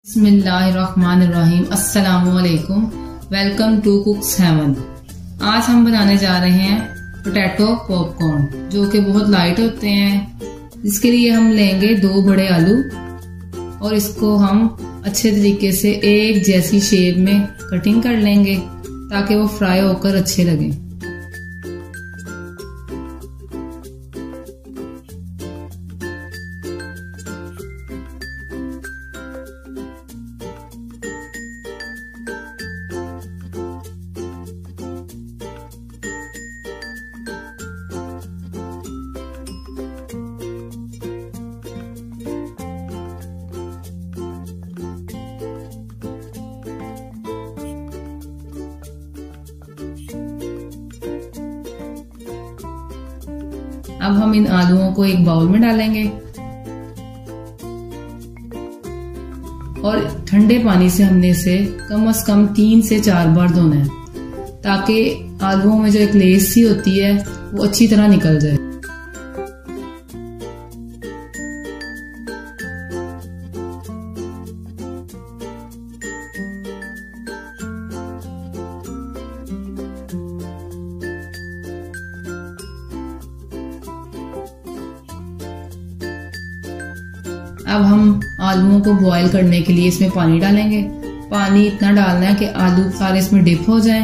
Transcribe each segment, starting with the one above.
बिस्मिल्लाहिर्रहमानिर्रहीम। अस्सलामुअलैकुम। Welcome to Cooks Heaven. आज हम बनाने जा रहे हैं पोटैटो पॉपकॉर्न, जो कि बहुत लाइट होते हैं। इसके लिए हम लेंगे 2 बड़े आलू और इसको हम अच्छे तरीके से एक जैसी शेप में कटिंग कर लेंगे ताकि वो फ्राई होकर अच्छे लगें। अब हम इन आलूओं को एक बाउल में डालेंगे और ठंडे पानी से हमने इसे कम से कम 3 से 4 बार धोना है ताकि आलूओं में जो एक लेस सी होती है वो अच्छी तरह निकल जाए। अब हम आलूओं को बॉईल करने के लिए इसमें पानी डालेंगे। पानी इतना डालना है कि आलू सारे इसमें डिप हो जाएं।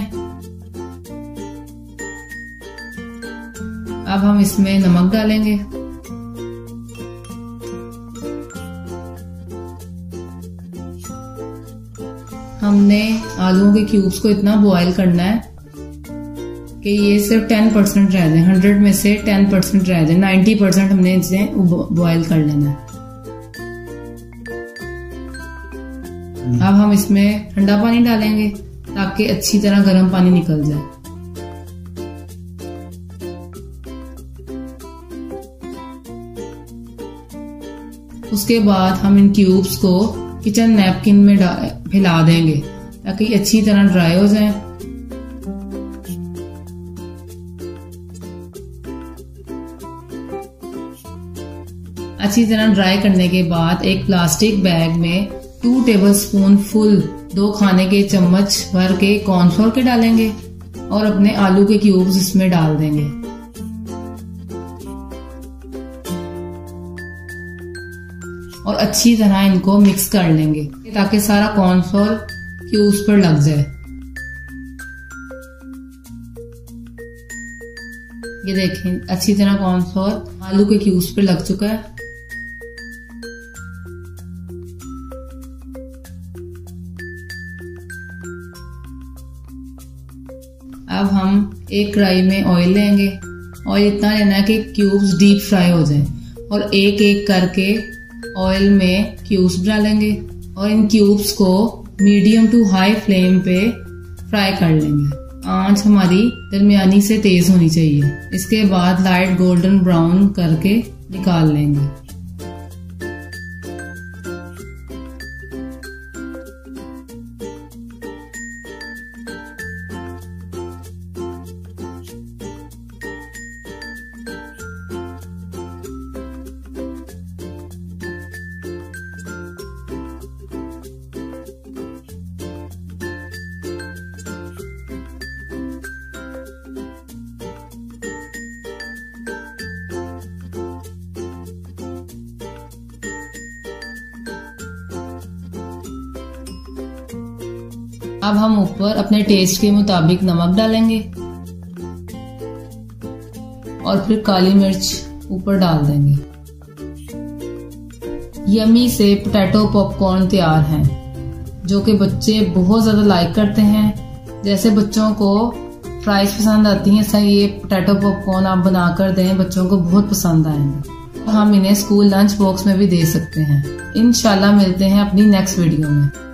अब हम इसमें नमक डालेंगे। हमने आलूओं के क्यूब्स को इतना बॉईल करना है कि ये सिर्फ 10% रह जाए। 100 में से 10% रह जाए। 90% हमने इसे बॉईल कर लेना है। अब हम इसमें ठंडा पानी डालेंगे ताकि अच्छी तरह गर्म पानी निकल जाए। उसके बाद हम इन क्यूब्स को किचन नैपकिन में फैला देंगे ताकि अच्छी तरह ड्राई हो जाए। अच्छी तरह ड्राई करने के बाद एक प्लास्टिक बैग में 2 टेबलस्पून फुल 2 खाने के चम्मच भर के कॉर्नफ्लोर के डालेंगे और अपने आलू के क्यूब्स इसमें डाल देंगे। और अच्छी तरह इनको मिक्स कर लेंगे ताकि सारा कॉर्नफ्लोर क्यूब्स पर लग जाए। ये देखें, अच्छी तरह कॉर्नफ्लोर आलू के क्यूब्स पर लग चुका है। अब हम एक कढ़ाई में ऑयल लेंगे। ऑयल इतना लेना है कि क्यूब्स डीप फ्राई हो जाएं और एक एक करके ऑयल में क्यूब्स डालेंगे और इन क्यूब्स को मीडियम टू हाई फ्लेम पे फ्राई कर लेंगे। आंच हमारी दरमियानी से तेज होनी चाहिए। इसके बाद लाइट गोल्डन ब्राउन करके निकाल लेंगे। अब हम ऊपर अपने टेस्ट के मुताबिक नमक डालेंगे और फिर काली मिर्च ऊपर डाल देंगे। यम्मी से पोटैटो पॉपकॉर्न तैयार हैं, जो कि बच्चे बहुत ज्यादा लाइक करते हैं। जैसे बच्चों को फ्राइज पसंद आती हैं, सही ये पोटैटो पॉपकॉर्न आप बनाकर दें, बच्चों को बहुत पसंद आएंगे। हम इन्हें स्कूल लंच बॉक्स में भी दे सकते हैं। इंशाल्लाह मिलते हैं अपनी नेक्स्ट वीडियो में।